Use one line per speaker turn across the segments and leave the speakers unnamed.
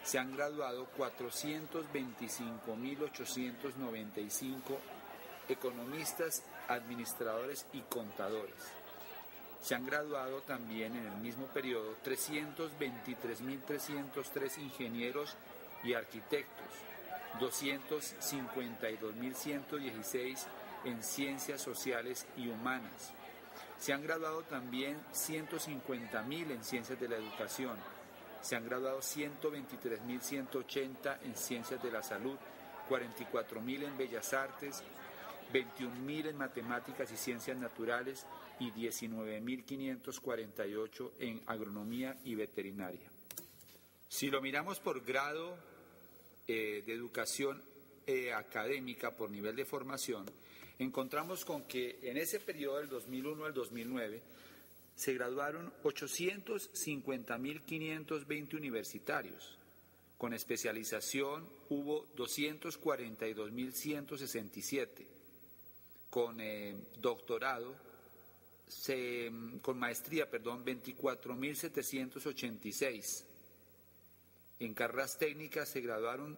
se han graduado 425.895 economistas, administradores y contadores. Se han graduado también en el mismo periodo 323.303 ingenieros y arquitectos, 252.116 en ciencias sociales y humanas. Se han graduado también 150.000 en ciencias de la educación. Se han graduado 123.180 en ciencias de la salud, 44.000 en bellas artes, 21.000 en matemáticas y ciencias naturales y 19.548 en agronomía y veterinaria. Si lo miramos por grado de educación académica, por nivel de formación, encontramos con que en ese periodo del 2001 al 2009 se graduaron 850.520 universitarios. Con especialización hubo 242.167. Con doctorado, con maestría, 24.786. En carreras técnicas se graduaron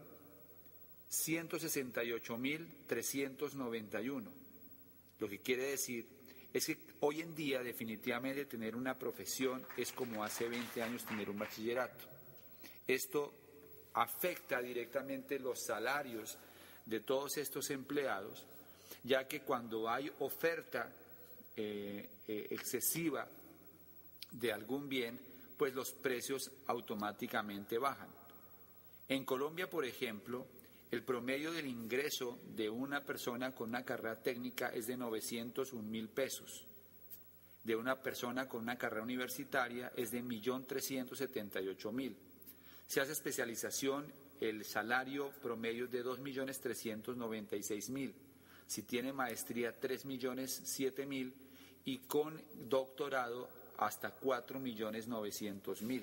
168.391. Lo que quiere decir es que hoy en día definitivamente tener una profesión es como hace 20 años tener un bachillerato. Esto afecta directamente los salarios de todos estos empleados, ya que cuando hay oferta excesiva de algún bien, pues los precios automáticamente bajan. En Colombia, por ejemplo, el promedio del ingreso de una persona con una carrera técnica es de 901.000 pesos. De una persona con una carrera universitaria es de 1.378.000. Se hace especialización, el salario promedio es de 2.396.000. Si tiene maestría, 3.007.000 y con doctorado hasta 4.900.000.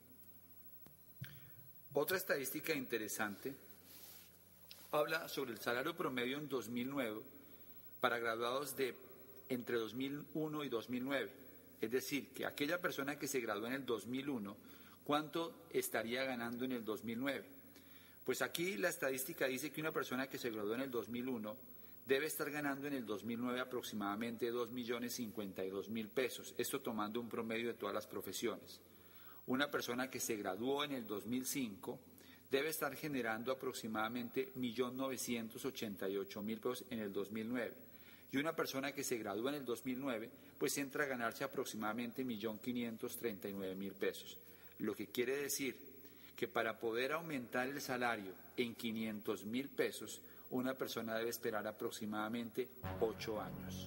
Otra estadística interesante habla sobre el salario promedio en 2009 para graduados de entre 2001 y 2009. Es decir, que aquella persona que se graduó en el 2001, ¿cuánto estaría ganando en el 2009? Pues aquí la estadística dice que una persona que se graduó en el 2001 debe estar ganando en el 2009 aproximadamente 2.052.000 pesos, esto tomando un promedio de todas las profesiones. Una persona que se graduó en el 2005 debe estar generando aproximadamente 1.988.000 pesos en el 2009. Y una persona que se gradúa en el 2009, pues entra a ganarse aproximadamente 1.539.000 pesos. Lo que quiere decir que para poder aumentar el salario en 500.000 pesos, una persona debe esperar aproximadamente 8 años.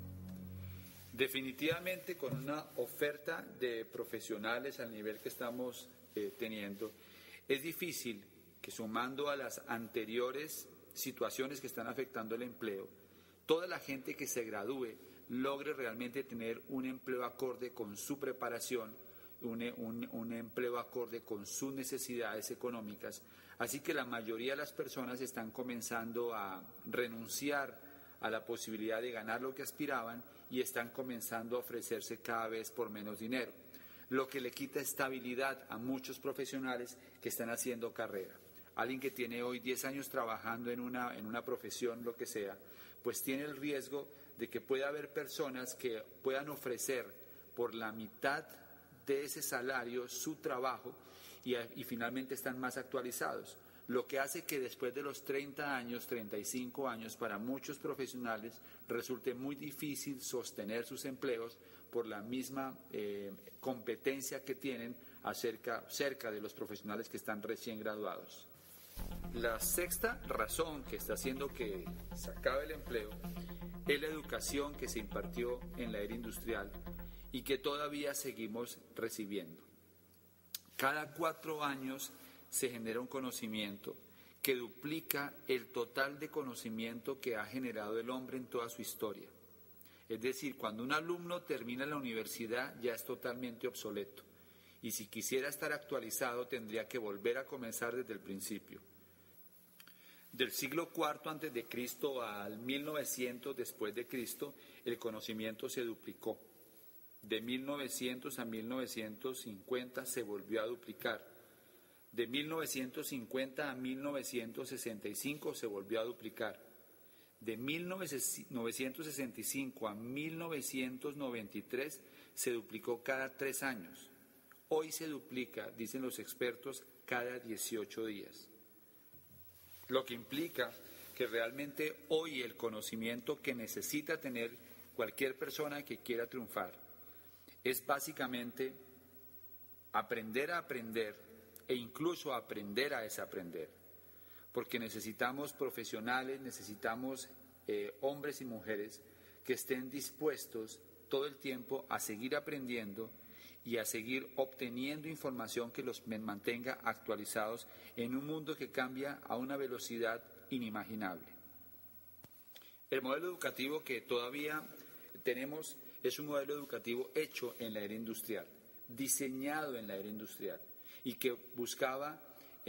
Definitivamente, con una oferta de profesionales al nivel que estamos teniendo, es difícil que, sumando a las anteriores situaciones que están afectando el empleo, toda la gente que se gradúe logre realmente tener un empleo acorde con su preparación, un empleo acorde con sus necesidades económicas. Así que la mayoría de las personas están comenzando a renunciar a la posibilidad de ganar lo que aspiraban y están comenzando a ofrecerse cada vez por menos dinero, lo que le quita estabilidad a muchos profesionales que están haciendo carrera. Alguien que tiene hoy 10 años trabajando en una profesión, lo que sea, pues tiene el riesgo de que pueda haber personas que puedan ofrecer por la mitad de ese salario su trabajo y finalmente están más actualizados, lo que hace que después de los 30 años, 35 años, para muchos profesionales resulte muy difícil sostener sus empleos por la misma competencia que tienen cerca de los profesionales que están recién graduados. La sexta razón que está haciendo que se acabe el empleo es la educación que se impartió en la era industrial y que todavía seguimos recibiendo. Cada 4 años se genera un conocimiento que duplica el total de conocimiento que ha generado el hombre en toda su historia. Es decir, cuando un alumno termina la universidad ya es totalmente obsoleto y si quisiera estar actualizado tendría que volver a comenzar desde el principio. Del siglo IV antes de Cristo al 1900 después de Cristo, el conocimiento se duplicó. De 1900 a 1950 se volvió a duplicar. De 1950 a 1965 se volvió a duplicar. De 1965 a 1993 se duplicó cada 3 años. Hoy se duplica, dicen los expertos, cada 18 días. Lo que implica que realmente hoy el conocimiento que necesita tener cualquier persona que quiera triunfar es básicamente aprender a aprender e incluso aprender a desaprender. Porque necesitamos profesionales, necesitamos hombres y mujeres que estén dispuestos todo el tiempo a seguir aprendiendo y a seguir obteniendo información que los mantenga actualizados en un mundo que cambia a una velocidad inimaginable. El modelo educativo que todavía tenemos es un modelo educativo hecho en la era industrial, diseñado en la era industrial y que buscaba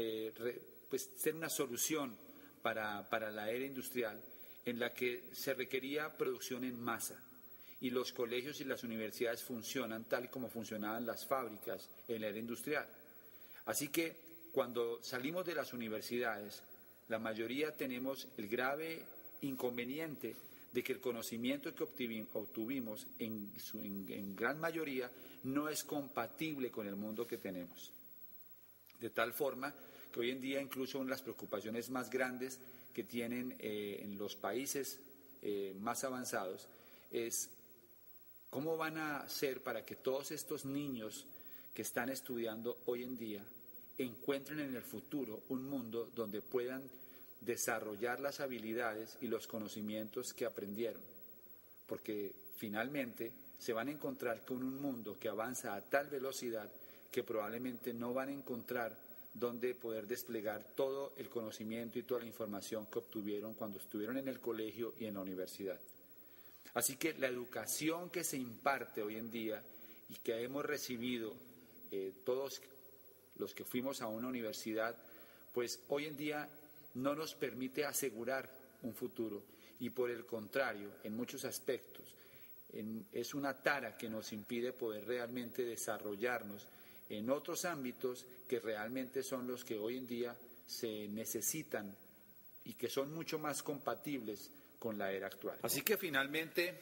ser una solución para la era industrial en la que se requería producción en masa y los colegios y las universidades funcionan tal como funcionaban las fábricas en la era industrial. Así que cuando salimos de las universidades, la mayoría tenemos el grave inconveniente de que el conocimiento que obtuvimos en gran mayoría no es compatible con el mundo que tenemos. De tal forma que hoy en día incluso una de las preocupaciones más grandes que tienen en los países más avanzados es cómo van a hacer para que todos estos niños que están estudiando hoy en día encuentren en el futuro un mundo donde puedan desarrollar las habilidades y los conocimientos que aprendieron. Porque finalmente se van a encontrar con un mundo que avanza a tal velocidad que probablemente no van a encontrar donde poder desplegar todo el conocimiento y toda la información que obtuvieron cuando estuvieron en el colegio y en la universidad. Así que la educación que se imparte hoy en día y que hemos recibido todos los que fuimos a una universidad, pues hoy en día no nos permite asegurar un futuro y por el contrario, en muchos aspectos, es una tara que nos impide poder realmente desarrollarnos en otros ámbitos que realmente son los que hoy en día se necesitan y que son mucho más compatibles con la era actual. Así que finalmente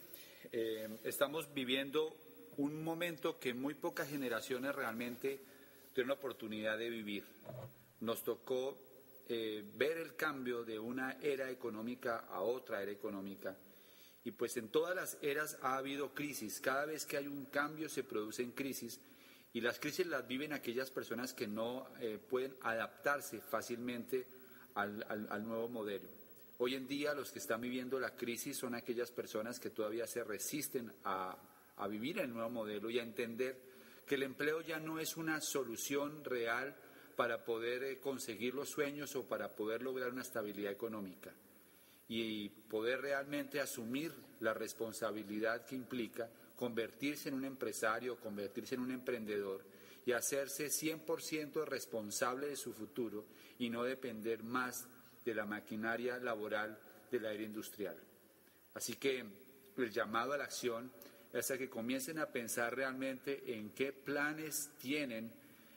estamos viviendo un momento que muy pocas generaciones realmente tuvieron la oportunidad de vivir. Nos tocó ver el cambio de una era económica a otra era económica. Y pues en todas las eras ha habido crisis. Cada vez que hay un cambio se producen crisis. Y las crisis las viven aquellas personas que no pueden adaptarse fácilmente al nuevo modelo. Hoy en día los que están viviendo la crisis son aquellas personas que todavía se resisten a vivir el nuevo modelo y a entender que el empleo ya no es una solución real para poder conseguir los sueños o para poder lograr una estabilidad económica y poder realmente asumir la responsabilidad que implica convertirse en un empresario, convertirse en un emprendedor y hacerse 100% responsable de su futuro y no depender más de la maquinaria laboral de la era industrial. Así que el llamado a la acción es a que comiencen a pensar realmente en qué planes tienen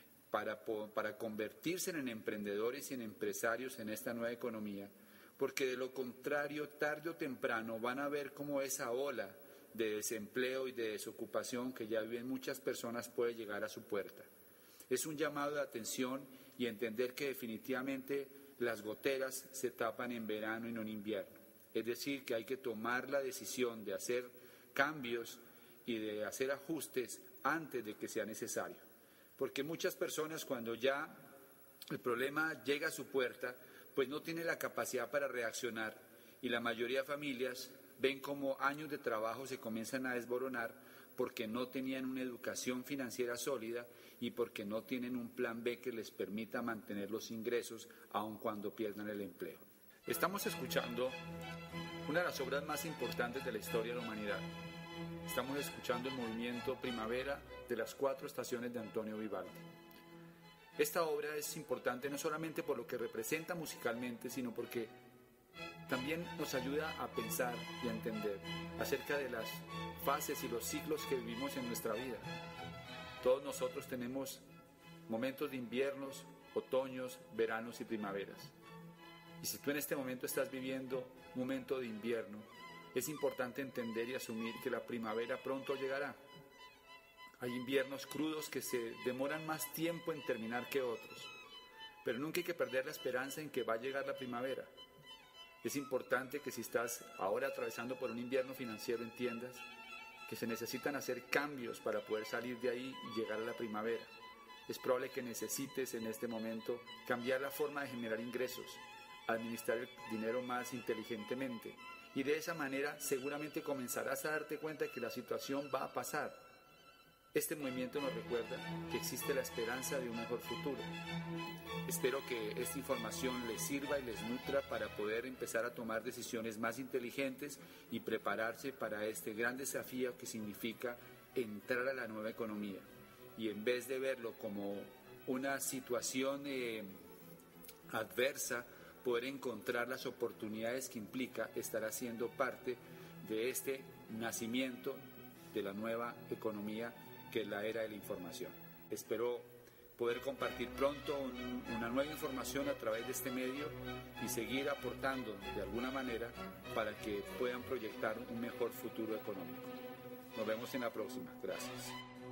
para convertirse en emprendedores y en empresarios en esta nueva economía, porque de lo contrario, tarde o temprano van a ver cómo esa ola de desempleo y de desocupación que ya viven muchas personas puede llegar a su puerta. Es un llamado de atención y entender que definitivamente las goteras se tapan en verano y no en invierno. Es decir, que hay que tomar la decisión de hacer cambios y de hacer ajustes antes de que sea necesario. Porque muchas personas cuando ya el problema llega a su puerta, pues no tienen la capacidad para reaccionar y la mayoría de familias ven como años de trabajo se comienzan a desboronar porque no tenían una educación financiera sólida y porque no tienen un plan B que les permita mantener los ingresos aun cuando pierdan el empleo. Estamos escuchando una de las obras más importantes de la historia de la humanidad. Estamos escuchando el movimiento Primavera de las 4 estaciones de Antonio Vivaldi. Esta obra es importante no solamente por lo que representa musicalmente, sino porque también nos ayuda a pensar y a entender acerca de las fases y los ciclos que vivimos en nuestra vida. Todos nosotros tenemos momentos de inviernos, otoños, veranos y primaveras. Y si tú en este momento estás viviendo un momento de invierno, es importante entender y asumir que la primavera pronto llegará. Hay inviernos crudos que se demoran más tiempo en terminar que otros, pero nunca hay que perder la esperanza en que va a llegar la primavera. Es importante que si estás ahora atravesando por un invierno financiero entiendas que se necesitan hacer cambios para poder salir de ahí y llegar a la primavera. Es probable que necesites en este momento cambiar la forma de generar ingresos, administrar el dinero más inteligentemente y de esa manera seguramente comenzarás a darte cuenta que la situación va a pasar. Este movimiento nos recuerda que existe la esperanza de un mejor futuro. Espero que esta información les sirva y les nutra para poder empezar a tomar decisiones más inteligentes y prepararse para este gran desafío que significa entrar a la nueva economía. Y en vez de verlo como una situación adversa, poder encontrar las oportunidades que implica estar haciendo parte de este nacimiento de la nueva economía que es la era de la información. Espero poder compartir pronto una nueva información a través de este medio y seguir aportando de alguna manera para que puedan proyectar un mejor futuro económico. Nos vemos en la próxima. Gracias.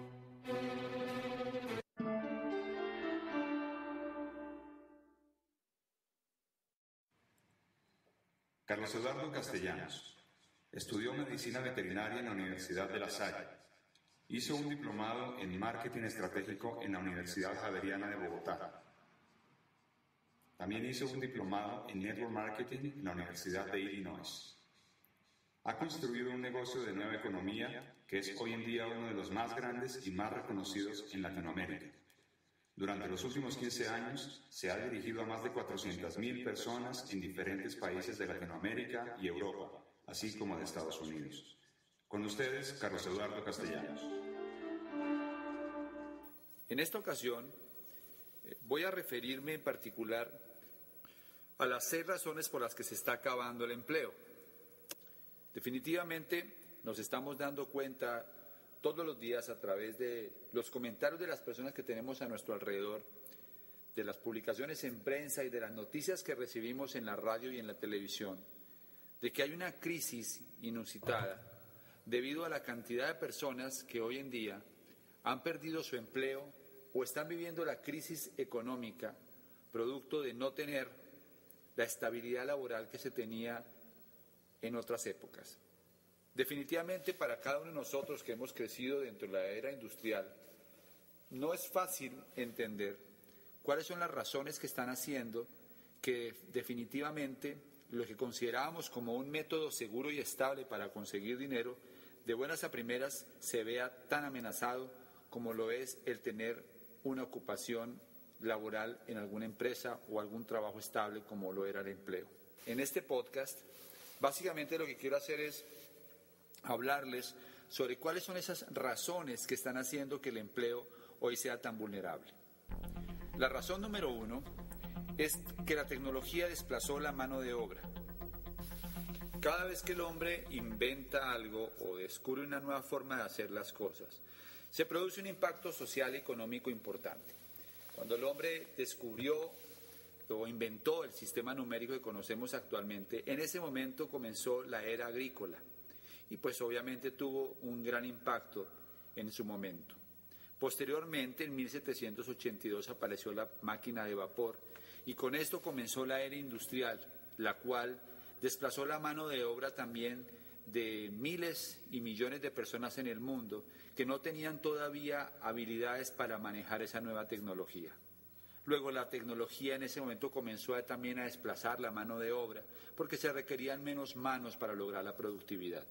Carlos Eduardo Castellanos estudió medicina veterinaria en la Universidad de La Salle. Hizo un diplomado en marketing estratégico en la Universidad Javeriana de Bogotá. También hizo un diplomado en network marketing en la Universidad de Illinois. Ha construido un negocio de nueva economía que es hoy en día uno de los más grandes y más reconocidos en Latinoamérica. Durante los últimos 15 años se ha dirigido a más de 400.000 personas en diferentes países de Latinoamérica y Europa, así como de Estados Unidos. Con ustedes, Carlos Eduardo Castellanos.
En esta ocasión voy a referirme en particular a las 6 razones por las que se está acabando el empleo. Definitivamente nos estamos dando cuenta todos los días a través de los comentarios de las personas que tenemos a nuestro alrededor, de las publicaciones en prensa y de las noticias que recibimos en la radio y en la televisión, de que hay una crisis inusitada debido a la cantidad de personas que hoy en día han perdido su empleo o están viviendo la crisis económica producto de no tener la estabilidad laboral que se tenía en otras épocas. Definitivamente para cada uno de nosotros que hemos crecido dentro de la era industrial, no es fácil entender cuáles son las razones que están haciendo que definitivamente lo que considerábamos como un método seguro y estable para conseguir dinero, de buenas a primeras se vea tan amenazado como lo es el tener una ocupación laboral en alguna empresa o algún trabajo estable como lo era el empleo. En este podcast, básicamente lo que quiero hacer es hablarles sobre cuáles son esas razones que están haciendo que el empleo hoy sea tan vulnerable. La razón número 1 es que la tecnología desplazó la mano de obra. Cada vez que el hombre inventa algo o descubre una nueva forma de hacer las cosas, se produce un impacto social y económico importante. Cuando el hombre descubrió o inventó el sistema numérico que conocemos actualmente, en ese momento comenzó la era agrícola y pues obviamente tuvo un gran impacto en su momento. Posteriormente, en 1782 apareció la máquina de vapor y con esto comenzó la era industrial, la cual desplazó la mano de obra también de miles y millones de personas en el mundo que no tenían todavía habilidades para manejar esa nueva tecnología. Luego la tecnología en ese momento comenzó también a desplazar la mano de obra porque se requerían menos manos para lograr la productividad.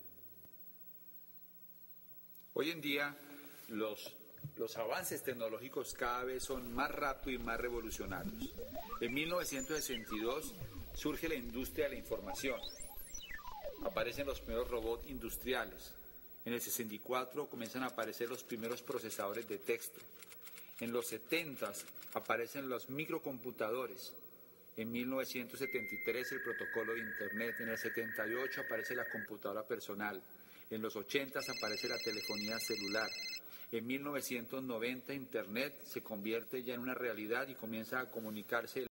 Hoy en día los avances tecnológicos cada vez son más rápidos y más revolucionarios. En 1962 surge la industria de la información. Aparecen los primeros robots industriales. En el 64 comienzan a aparecer los primeros procesadores de texto. En los 70 aparecen los microcomputadores. En 1973 el protocolo de Internet. En el 78 aparece la computadora personal. En los 80 aparece la telefonía celular. En 1990 Internet se convierte ya en una realidad y comienza a comunicarse